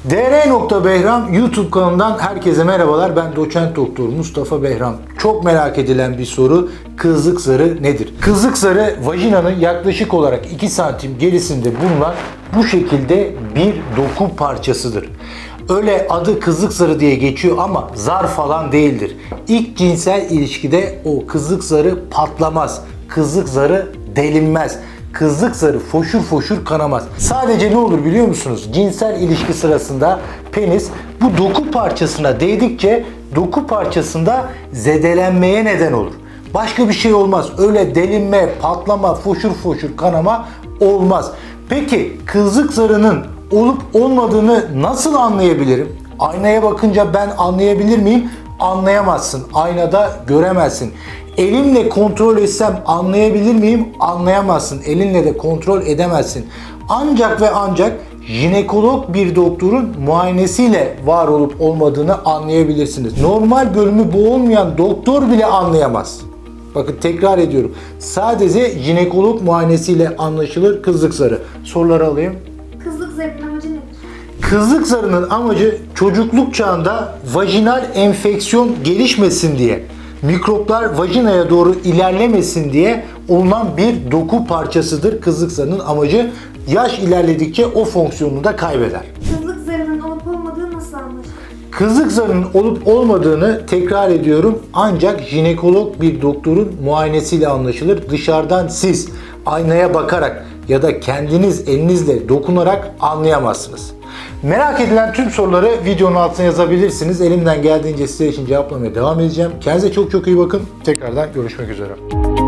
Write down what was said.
Dr.Behram YouTube kanalından herkese merhabalar. Ben doçent doktor Mustafa Behram. Çok merak edilen bir soru, kızlık zarı nedir? Kızlık zarı vajinanın yaklaşık olarak 2 santim gerisinde bulunan bu şekilde bir doku parçasıdır. Öyle adı kızlık zarı diye geçiyor ama zar falan değildir. İlk cinsel ilişkide o kızlık zarı patlamaz. Kızlık zarı delinmez. Kızlık zarı foşur foşur kanamaz. Sadece ne olur biliyor musunuz? Cinsel ilişki sırasında penis bu doku parçasına değdikçe doku parçasında zedelenmeye neden olur. Başka bir şey olmaz. Öyle delinme, patlama, foşur foşur kanama olmaz. Peki kızlık zarının olup olmadığını nasıl anlayabilirim? Aynaya bakınca ben anlayabilir miyim? Anlayamazsın. Aynada göremezsin. Elimle kontrol etsem anlayabilir miyim? Anlayamazsın. Elinle de kontrol edemezsin. Ancak ve ancak jinekolog bir doktorun muayenesiyle var olup olmadığını anlayabilirsiniz. Normal bölümü bu olmayan doktor bile anlayamaz. Bakın tekrar ediyorum. Sadece jinekolog muayenesiyle anlaşılır kızlık zarı. Soruları alayım. Kızlık zarının amacı nedir? Kızlık zarının amacı çocukluk çağında vajinal enfeksiyon gelişmesin diye, mikroplar vajinaya doğru ilerlemesin diye olunan bir doku parçasıdır. Kızlık zarının amacı yaş ilerledikçe o fonksiyonunu da kaybeder. Kızlık zarının olup olmadığı nasıl anlaşılır? Kızlık zarının olup olmadığını tekrar ediyorum ancak jinekolog bir doktorun muayenesiyle anlaşılır. Dışarıdan siz aynaya bakarak ya da kendiniz elinizle dokunarak anlayamazsınız. Merak edilen tüm soruları videonun altına yazabilirsiniz. Elimden geldiğince sizler için cevaplamaya devam edeceğim. Kendinize çok çok iyi bakın. Tekrardan görüşmek üzere.